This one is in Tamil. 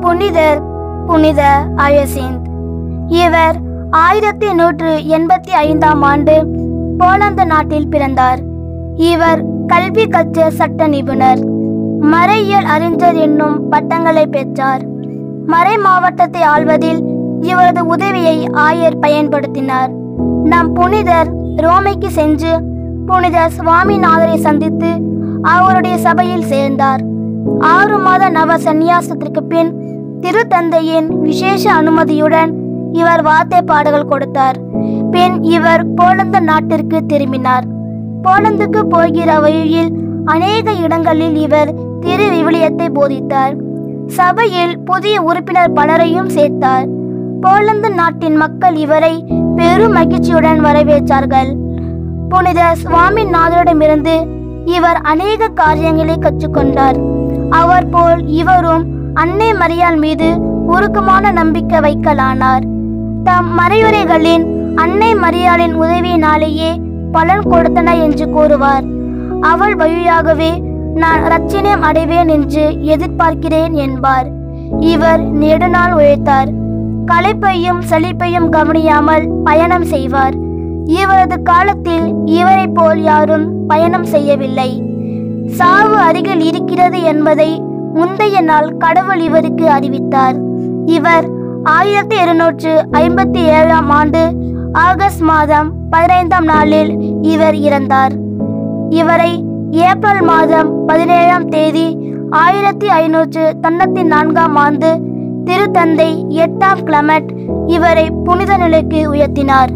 புனிதர் புனித அயசிந்த். இவர் 1185ஆம் ஆண்டு போலந்து நாட்டில் பிறந்தார். இவர் கல்வி கற்ற சட்ட நிபுணர், மறையியல் அறிஞர் என்னும் பட்டங்களை பெற்றார். மறை மாவட்டத்தை ஆள்வதில் இவரது உதவியை ஆயர் பயன்படுத்தினார். நம் புனிதர் ரோமைக்கு சென்று புனித சுவாமிநாதரை சந்தித்து அவருடைய சபையில் சேர்ந்தார். 6 மாத நவ சந்நியாசத்திற்கு பின் திருத்தந்தையின் விசேஷ அனுமதியுடன் இவர் வார்த்தை பாடல்கள் கொடுத்தார். பின் இவர் போலந்து நாட்டிற்கு திரும்பினார். போலந்துக்கு போகிற வழியில் அநேக இடங்களில் இவர் திரு விவிலியத்தை போதித்தார். சபையில் புதிய உறுப்பினர் பலரையும் சேர்த்தார். போலந்து நாட்டின் மக்கள் இவரை பெரும் மகிழ்ச்சியுடன் வரவேற்றார்கள். புனித சுவாமிநாதரிடமிருந்து இவர் அநேக காரியங்களை கற்றுக்கொண்டார். அவர் போல் இவரும் அன்னை மரியாள் மீது உருக்கமான நம்பிக்கை வைக்கலானார். தம் மறையுரைகளின் அன்னை மரியாளின் உதவியினாலேயே பலன் கொடுத்தன என்று கூறுவார். அவள் வழியாகவே நான் இரட்சணியம் அடைவேன் என்று எதிர்பார்க்கிறேன் என்பார். இவர் நெடுநாள் உழைத்தார். களைப்பையும் சலிப்பையும் கவனியாமல் பயணம் செய்வார். இவரது காலத்தில் இவரை போல் யாரும் பயணம் செய்யவில்லை. சாவு அருகில் இருக்கிறது என்பதை முந்தைய நாள் கடவுள் இவருக்கு அறிவித்தார். இவர் 1257ஆம் ஆண்டு ஆகஸ்ட் மாதம் 15ஆம் நாளில் இவர் இறந்தார். இவரை ஏப்ரல் மாதம் 17ஆம் தேதி 1594ஆம் ஆண்டு திருத்தந்தை 8ஆம் கிளமெண்ட் இவரை புனித நிலைக்கு உயர்த்தினார்.